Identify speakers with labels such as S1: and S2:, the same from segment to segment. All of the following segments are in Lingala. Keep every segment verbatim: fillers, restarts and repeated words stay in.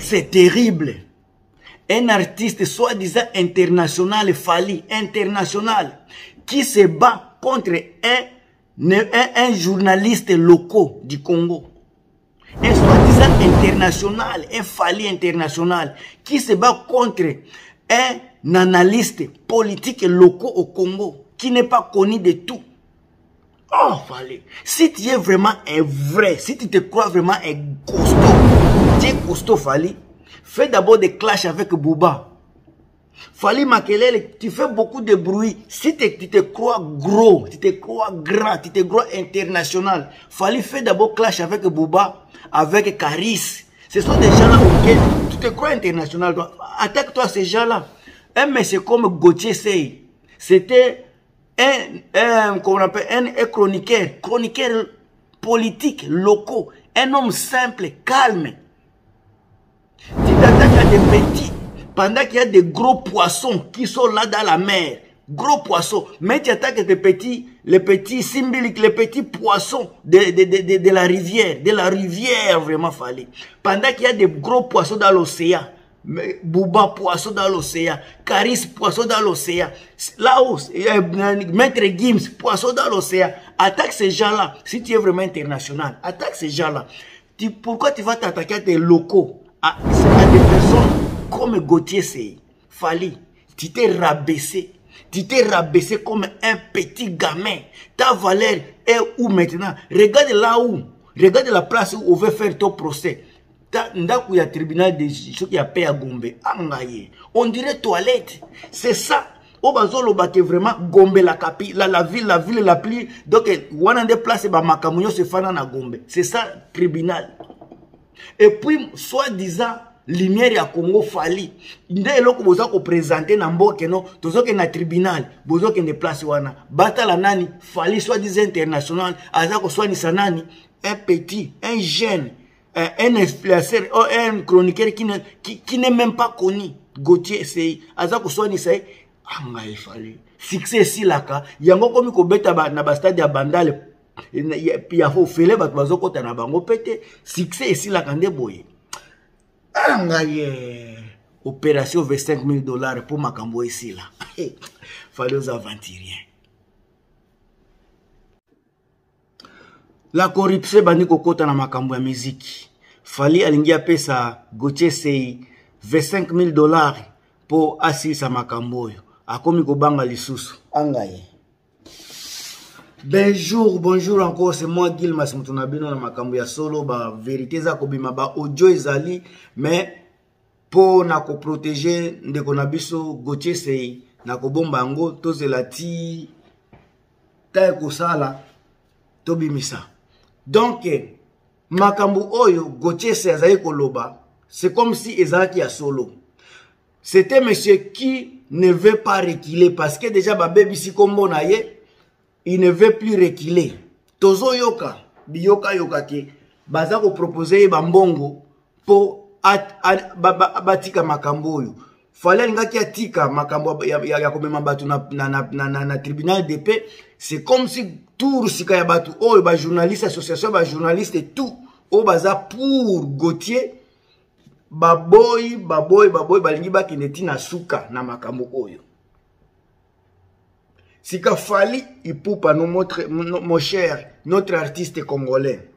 S1: c'est terrible. Un artiste soi-disant international, Fally, international, qui se bat contre un, un, un journaliste local du Congo. Un soi-disant international, un Fally international, qui se bat contre un analyste politique local au Congo, qui n'est pas connu de tout. Oh, Fally, si tu es vraiment un vrai, si tu te crois vraiment un costaud, tu es costaud, Fally, fais d'abord des clashs avec Booba. Fally Makelele, tu fais beaucoup de bruit. Si tu te crois gros, tu te crois grand, tu te crois international, Fally fait d'abord clash avec Booba, avec Caris. Ce sont des gens-là auxquels tu te crois international. Attaque-toi ces gens-là. Un monsieur comme Gauthier Sey, c'était un, un, comment on appelle, un, un chroniqueur, chroniqueur politique, locaux, un homme simple, calme. Tu t'attaques à des petits, pendant qu'il y a des gros poissons qui sont là dans la mer, gros poissons, mais tu attaques des petits, les petits symboliques, les petits poissons de, de, de, de, de la rivière, de la rivière vraiment Fally. Pendant qu'il y a des gros poissons dans l'océan, Booba poisson dans l'océan, Caris poisson dans l'océan, là-haut, Maître Gims poisson dans l'océan. Attaque ces gens-là, si tu es vraiment international, attaque ces gens-là. Tu, pourquoi tu vas t'attaquer à des locaux, à, à des personnes comme Gauthier Sey, Fally, tu t'es rabaissé, tu t'es rabaissé comme un petit gamin. Ta valeur est où maintenant? Regarde là où, regarde la place où on veut faire ton procès. Il y a tribunal de ce qui a payé à Gombe. On dirait toilette. C'est ça. Au bazolo bate vraiment Gombe la capi, la, la ville, la ville la plus. Donc, on a des places ba makamunyo se fana na Gombe. C'est ça tribunal. Et puis, soi-disant, lumière ya Congo Fally. Nde eloko boza ko présenter na mboke no, tozo ke na tribunal, bozo ke ne place wana. Bata la nani, Fally soi-disant international, azako soit ni sanani, un petit, un jeune. Un influenceur, un chroniqueur qui n'est qui, qui même pas connu. Gauthier Sey, Azako Swani Sey, anga il fallait. Succès si laka, yango komi ko beta ba na ba stade ya Bandale, ya fo fele ba bazo kota na bango pete, succès si laka nde boye. Anga ye. Opération vingt-cinq mille dollars pour makambo ici là. Fallait aux aventuriers. La corruption bandi kokota na makambo ya musique. Fally alingi pesa Gauthier Sey vingt-cinq mille dollars pour asisa makambo yo. Akomi kobanga lisusu. Angaye. Bonjour, bonjour encore, c'est moi Gilmas Mutunabino na makambo ya solo ba vérité za kobima ba audio ezali mais pour na ko protéger ndeko na biso Gauthier Sey na ko bomba ngo tozela ti ta ko sala tobimisa. Donc, makambu oyo, Gauthier Sey azali koloba, c'est comme si ezalaki ya solo. C'était monsieur qui ne veut pas reculer parce que déjà ba baby si kombo na ye, il ne veut plus reculer. Tozo yoka, biyoka yoka ke, baza ko proposer ba mbongo po at, at, ba, ba, batika makambu oyo. Fallait ngaki atika makambo ya, ya, ya komema batu na, na, na, na, na, na tribunal de paix. C'est comme si tout sika ya batu oyo ba journaliste association ba journaliste et tout o baza pour Gauthier ba boy ba boy ba boy balingi ba kineti na suka na makambo oyo. Sika Fally ipupa no notre mon cher notre artiste congolais.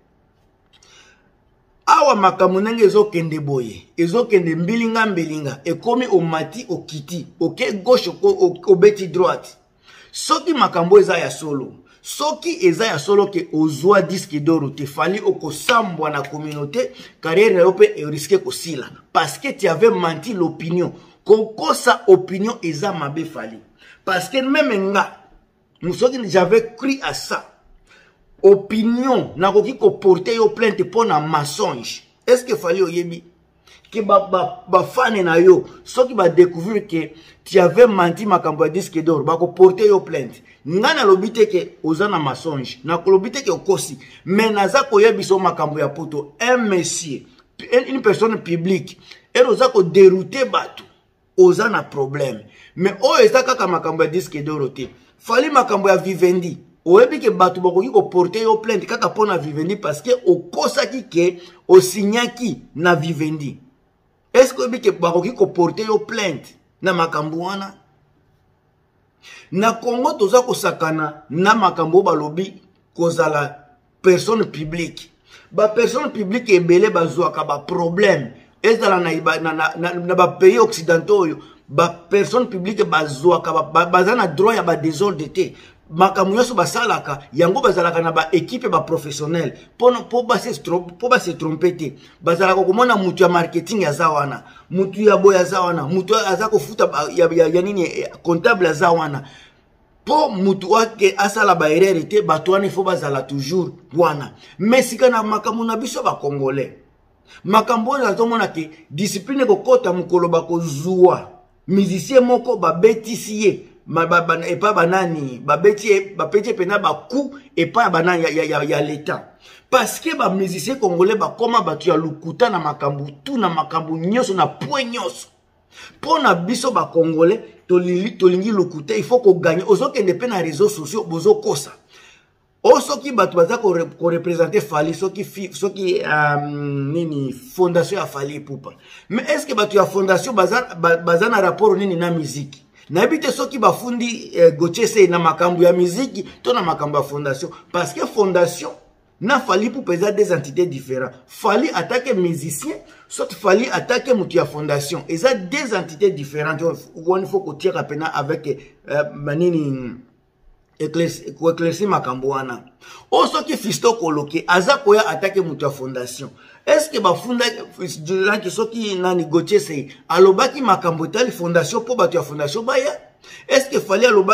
S1: Awa makambo nenge ezokende boye, ezokende mbilinga mbilinga, ekomi omati okiti, oke gauche obeti droite. Soki makambo eza ya solo, soki eza ya solo ke ozwa disque d'or te Fally okosambwa na communauté, carrière na yo pe e risque kosila parce que tu avais menti l'opinion. Kokosa opinion eza mabe Fally. Parce que même nga, soki j'avais cru à ça. Opinion na koki ko porter yo plainte pour na mensonge. Est-ce que Fally oyebi que ba ba ba fan na yo soki ba découvrir que tu avais menti makambo ya disque d'or ba ko porter yo plainte. Ngana lobite ke ozana mensonge na ko lobite ke okosi mais naza ko yebi so makambo ya poto un monsieur une personne publique et oza ko dérouter batu ozana problème mais o ezaka ka makambo ya disque d'or te Fally makambo ya Vivendi. Oyebi ke batu bakoki ko porter yo plainte kaka pona Vivendi parce que okosaki ke osignaki na Vivendi. que bike bakoki ko porter yo plainte na makambo wana? Na Congo toza ko sakana na makambo balobi kozala personne publique. Ba personne publique ebele bazwaka ba problème. Ezala na na na, na ba pays occidentaux yo ba personne publique bazwaka ba bazana droit ya ba désordre te. Makambo nyonso basalaka yango bazalaka na ba équipe ba professionnel pour pour ba se pour ba se tromper te. Bazalaka komona mutu ya marketing ya zawana, mutu ya boya zawana, mutu azako futa ya, ya, ya nini comptable ya zawana. Po mutu wake asala ba erreur te bato wana fo bazala toujours wana. Mais sika na makambo na biso ba congolais. Makambo na tomona ke discipline ko kota mukolo ba ko zuwa. Musicien moko ba betisier. Ma ba ba e pa banani ba betie ba petie pena ba coup et pas banani ya ya ya l'état. Parce que ba musicien congolais ba koma ba tu ya lukuta na makambo tout na makambo nyoso na point nyoso. Pour na biso ba congolais tolingi tolingi lukuta il faut ko gagner ozoke ndepe na réseaux sociaux bozo kosa. O soki batu baza ko représenter Fali soki soki um, nini fondation ya Fali Ipupa. Mais est-ce que batu ya fondation baza baza na rapport nini na musique? Na ebite soki bafundi eh, Gochese na makambo ya musique to na makambo ya fondation parce que fondation na Fali Ipupa eza des entités différentes. Fali attaque musicien, soit Fali attaque mutu ya fondation. Eza des entités différentes. Il faut que tire pena avec euh, manini éclaircir makambo wana. O soki Fisto Koloke aza koya attaque mutu ya fondation. Est-ce que ba funda que soki nani Gochese alobaki makambo tali fondation po batu ya fondation baya? Est-ce que Fali aloba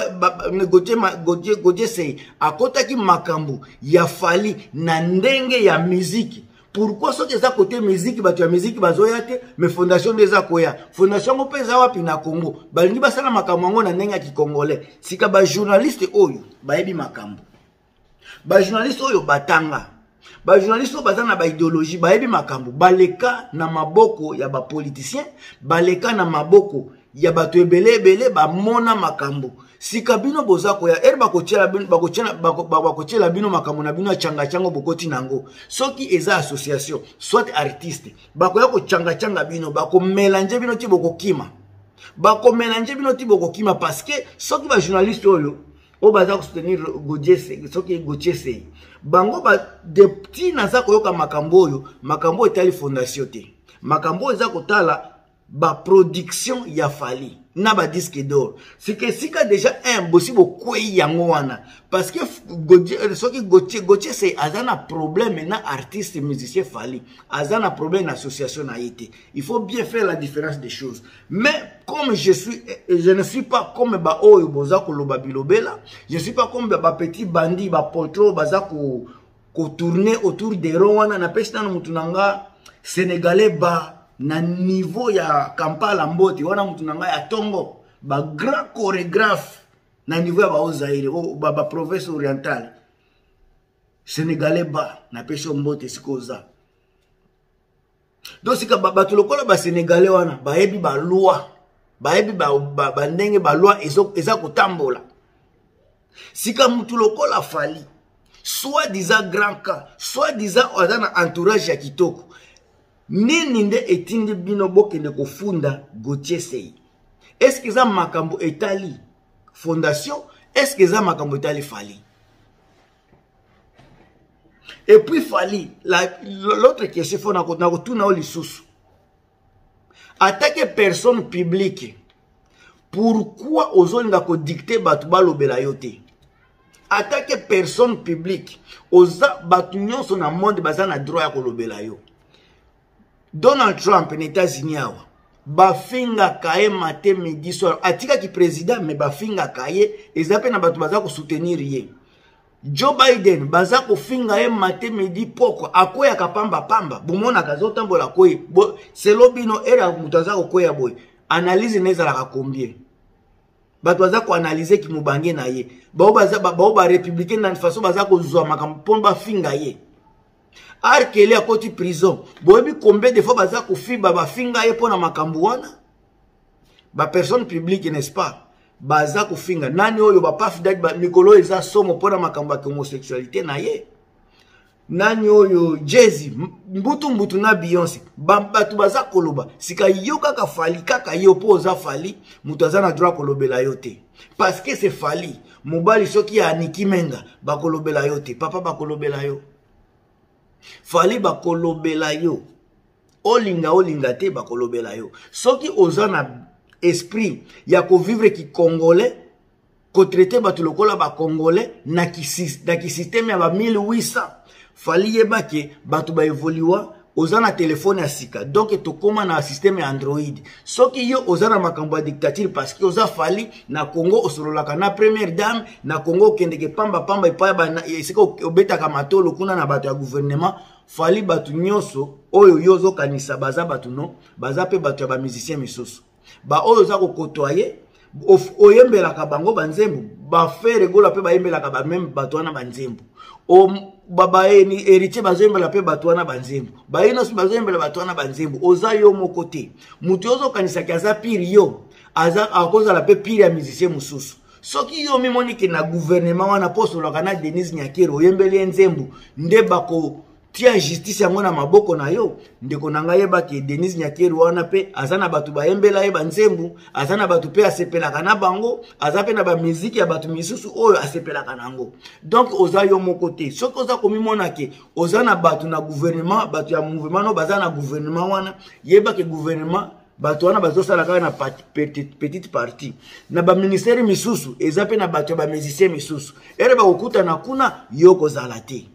S1: Gochese akotaki makambo ya Fali na ndenge ya musique? Pourquoi soki eza côté musique batu ya musique bazoya te mais fondation deza koya? Fondation ko peza wapi na Congo? Balingi basala makambo ngo na ndenge ya kikongolais. Sika ba journaliste oyo bayebi makambo. Ba journaliste oyo batanga. Ba journaliste bazana ba idéologie bayebi makambo. Baleka na maboko ya ba politicien, baleka na maboko ya bato ebele ebele ba mona makambo. Sika bino boza koya er bakochela bino bakochela bakochela bino makambo na bino changa chango bokoti nango. Soki eza association soit artiste bakoya ko changa changa bino bako mélanger bino ti bokokima. Bako mélanger bino ti bokokima parce que soki ba journaliste oyo o baza ko soutenir Gochese soki Gochese bango ba de petit naza koyoka makambo oyo makambo etali fondation te. Makambo eza kotala ba production ya Fali na ba disque d'or. C'est que sika déjà un bossi bokwe yango wana parce que soki Gochese azana problème na artiste musicien Fali, azana problème association na été. Il faut bien faire la différence des choses. Mais comme je suis je ne suis pas comme ba oyo boza ko loba bilobela, je suis pas comme ba petit bandit ba potro baza ko ko tourner autour des ronds na pesta na mutunanga sénégalais ba na niveau ya Kampala Mboti wana mutu nanga ya Tongo ba grand chorégraphe na niveau ya ba Ozaire o ba, ba province orientale sénégalais ba na pesho Mbote sikoza. Donc sika ba batu lokola ba sénégalais wana ba yebi ba loi ba yebi ba, ba, ba ndenge ba loi ezo eza kotambola. Sika mutu lokola Fali soit disant grand cas soit disant ozana entourage ya kitoko nini nde etindi bino bokende kofunda Gochese? Est-ce que ça makambo etali fondation? Est-ce que ça makambo etali Fali? Et puis Fali, l'autre question faut na ko tuna o lisusu. Attaque personne publique. Pourquoi ozolinga ko dicter batu balobela yote? Attaque personne publique. Oza batu nyonso na monde bazana droit ya kolobela yo. Donald Trump en États-Unis awa bafinga kaye matin midi soir atika ki président mais bafinga kaye ezape na batu baza ko soutenir ye. Joe Biden baza ko finga ye matin midi poko akoya kapamba pamba bomona kazotambola koyi selo bino era mutaza ko koya boy analyse neza la combien batu baza ko analyser ki mubange na ye ba baza ba ba républicain na façon baza ko zwa makambo pomba finga ye. Arkele a koti prison. Boebi combien de fois baza kofi baba finga ye pona makambo wana? Ba personne publique n'est-ce pas? Baza kofinga nani oyo ba paf dad ba Mikolo eza somo pona makambo ya homosexualité na ye. nani oyo Jay-Z mbutu mbutu na Beyoncé batu baza koloba sika yo kaka Fally kaka yo po oza Fally mutu aza na droit kolobela yo te parce que c'est Fally mobali soki ya Nicki Menga bakolobela yo te papa bakolobela yo Fally bakolobela yo olinga olinga te bakolobela yo soki oza na esprit ya ko vivre ki congolais ko traiter batu lokola ba congolais na ki na ki système ya ba mille huit cents Fally yeba ke batu ba évoluer oza na telefone ya sika donc to koma na système ya Android soki yo oza na makambo ya dictature parce que oza Fally na Congo osololaka na première dame na Congo kendeke pamba pamba epa ba esika obetaka matolo kuna na batu ya gouvernement Fally batu nyoso oyo yozo kanisa baza batu no baza pe batu ya ba musicien misusu ba oyo za ko kotoyer oyembelaka bango banzembo ba faire gola pe ba yembelaka ba même batu wana banzembo o baba eni héritier bazembela pe batu wana banzembo ba ino si bazembela batu wana banzembo oza yo moko te mutu yozo kanisa kaza pire yo aza akoza la pe pire ya musicien mususu soki yo mimoni ke na gouvernement wana poso loka na Denis Nyakero oyembeli nzembo nde bako tia justice yango na maboko na yo ndeko na ngai yeba ke Denis Nyakero wana pe azana batu ba yembela ye banzembu azana batu pe asepelaka na bango azape na ba musique ya batu misusu oyo asepelaka nango donc oza yo moko te soki oza komimona ke oza na batu na gouvernement batu ya mouvement no baza na gouvernement wana yeba ke gouvernement batu wana bazosala kaka na petite partie na ba ministère misusu ezape na batu ya ba musicien misusu ere ba okuta na kuna yo kozala te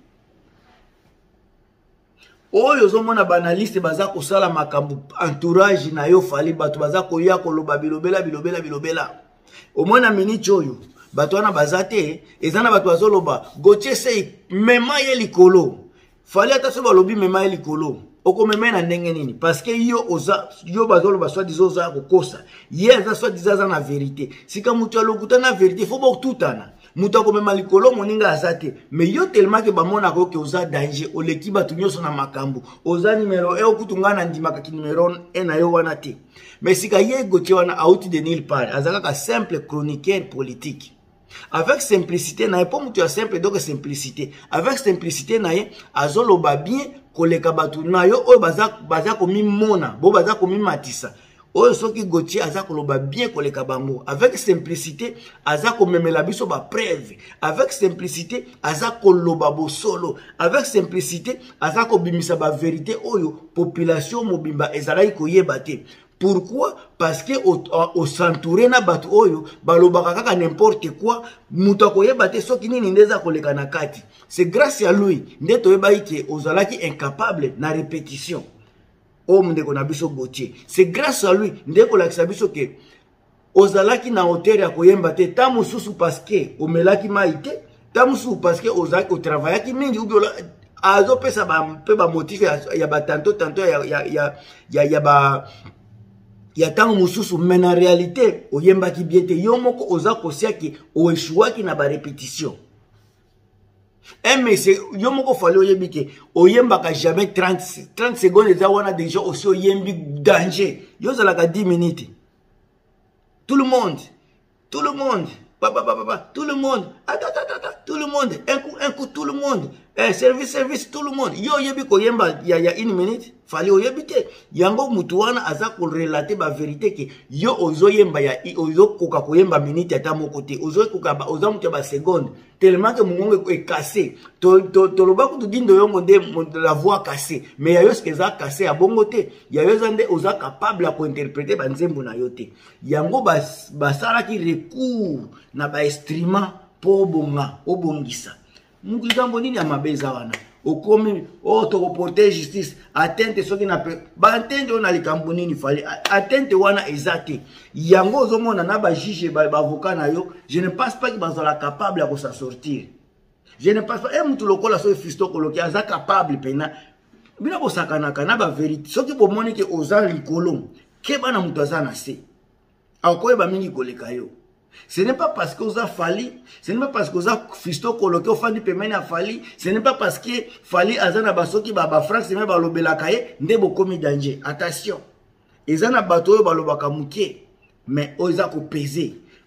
S1: oyo zomona banaliste baza kosala makambo entourage na yo Fally batu baza koya koloba bilobela bilobela bilobela omona minute oyo batu wana baza te ezana batu bazoloba Gauthier Sey mema ye likolo Fally ata so balobi mema ye likolo okomema na ndenge nini parce que yo oza yo bazoloba soit disant oza kokosa ye aza soit disant na vérité sika mutu alokuta na vérité faut ba tutana mutu akomema likolo moninga azate mais yo tellement que bamona ko ke oza danger oleki batu nyoso na makambo oza numéro un okutunga na ndimaka ki numéro un na yo wana te mais sika ye Gauthier wana out de nulle part azaka ka simple chroniqueur politique avec simplicité na pas mutu ya simple donc simplicité avec simplicité na ye azoloba bien koleka batu na yo oyo baza baza komi mona bo baza komi matisa oyo soki Gauthier aza koloba bien koleka bango avec simplicité aza komemela biso ba preuve avec simplicité aza koloba bosolo avec simplicité aza kobimisa ba vérité oyo population mobimba ezalaki koyeba te. Pourquoi? Parce que au, au s'entourer na batu oyo balobaka kaka n'importe quoi mutu akoyeba te soki nini ndeza koleka na kati. C'est grâce à lui nde toyeba ke ozalaki incapable na répétition. O ndeko na biso Gauthier. C'est grâce à lui nde kolakisa biso ke ozalaki na hauteur ya koyemba te ta mususu parce que omelaki mai te ta mususu parce que ozalaki otravaillaki mingi ou bien azo pesa ba pe ba motif ya ba tanto tanto ya ya ya ya, ya ba ya tango mususu mais en réalité oyemba ki bien te yo moko oza kosia ki oeshuaki na ba répétition. Eh mais c'est yo moko fallait oyebi ke oyemba ka jamais trente secondes za wana déjà aussi oyembi danger. Yo za la ka dix minutes. Tout le monde, tout le monde, papa papa papa, tout le monde, attends attends attends, tout le monde, un coup un coup tout le monde. Eh service service tout le monde. Yo yebi ko yemba ya ya une minute. Fallait oyebite yango mutu wana aza ko relater ba vérité ke yo ozo yemba ya ozo koka ko yemba minute ata moko te ozo koka ba ozo mutu ba seconde tellement que mongongo est cassé to to to loba ko dindo yongo nde la voix cassée mais ya yo ce que za cassé a bongo te ya yo zande oza capable à ko interpréter ba nzembo na yo te yango ba basala ki recours na ba instrument po bonga obongisa mukigambo nini ya mabeza wana okomi o to porter justice atteinte soki na ba atteinte on a likambo nini fallait atteinte wana ezate yango ozomona na ba juge ba avocat na yo je ne pense pas que bazala capable à s'en sortir je ne pense pas et mutu lokola so fisto koloki aza capable pena bina bo sakana kana ba vérité soki bo moni ke oza likolo ke bana mutu aza na se akoye ba mingi koleka yo. Ce n'est pas parce que vous avez fallu, ce n'est pas parce que vous avez fisto coloqué au fond du paiement à fallu, ce n'est pas parce que fallu azana basoki baba France mais ba lobela kaye ndebo komi danger. Attention. Ezana bato yo balobaka muke mais oza ko peser.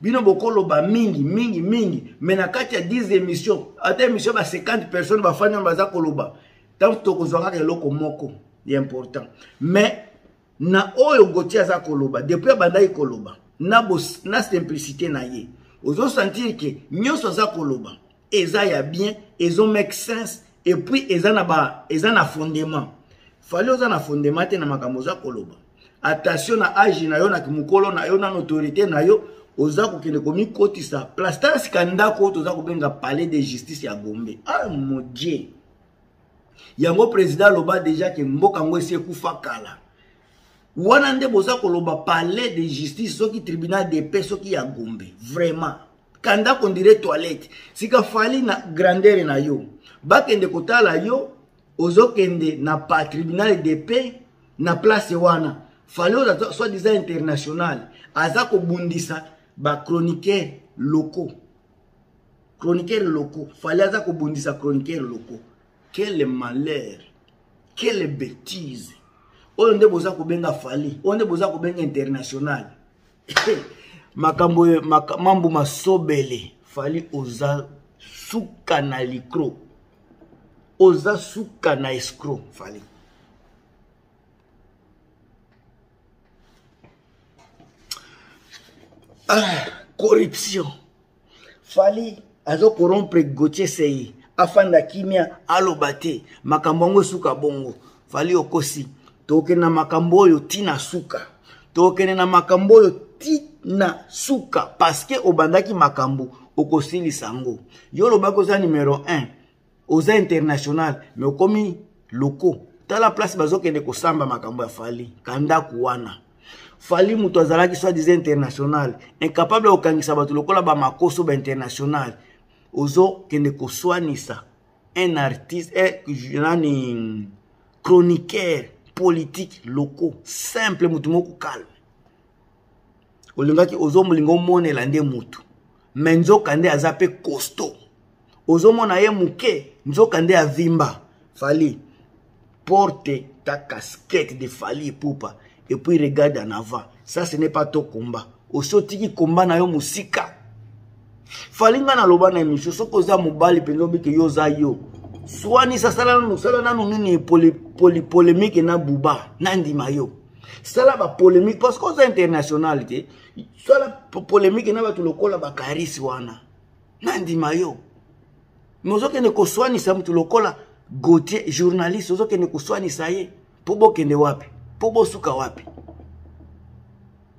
S1: bino bokoloba mingi mingi mingi mais na kati ya dix émissions ata émission ba cinquante personnes ba fanya baza koloba tant tokozwaka eloko moko est important mais na oyo Gauthier aza koloba depuis bandai koloba na bos na simplicité na ye ozo sentir que nyonso aza koloba eza ya bien ezo make sense et puis eza na ba eza na fondement fallait oza na fondement te na makambo za koloba attention na age na yo na kimukolo na yo na autorité na yo oza kokende komi kotisa place ta skandako toza kobenga palais de justice ya Gombe ah mon dieu yango président loba déjà que mboka ngo esi kufa kala wana nde boza koloba palais de justice soki tribunal de paix soki ya Gombe vraiment kanda ko dire toilette sika fali na grandeur na yo bakende kotala yo ozokende na pa tribunal de paix na place wana fali oza soit disant international aza ko bundisa ba chroniqueurs locaux chroniqueurs locaux fali aza ko bundisa chroniqueurs locaux. Quel malheur, quelle bêtise. On ne boza ko benga fali, on ne boza ko benga international. Makambo mambo masobele, fali oza suka na likro. Oza suka na escroc, fali. Ah, corruption. Fali azo corrompre Gauthier Seye. Afanda kimia alobate makambo suka bongo fali okosi toke na makambo yo tina suka toke na makambo yo tina suka parce que obandaki makambo okosili sango yo lobako za numéro un oza international mais okomi loko tala place bazokende kosamba makambo ya fali kanda kuwana fali muto azalaki soit disant international incapable okangisa bato lokola ba makoso ba international ozo kende koswanisa un artiste un chroniqueur politique locaux simple mutu moko calme olingaki ozo mulingo monela nde mutu mais nzoka nde azape costaud ozo mona ye muke nzoka nde avimba fali porte ta casquette de Fali Ipupa et puis regarde en avant ça ce n'est pas ton combat osotiki combat na yo musika falinga na loba na emission soko za mobali penzo bike yo za yo swani sasala no sala na no nini poli poli polémique na buba nandi mayo sala ba polémique parce que za internationalité sala polémique na batu lokola ba karisi wana nandi mayo mozo kene ko swani sa mtu lokola Gauthier journaliste ozo kene ko swani sa ye po bokende wapi po bosuka wapi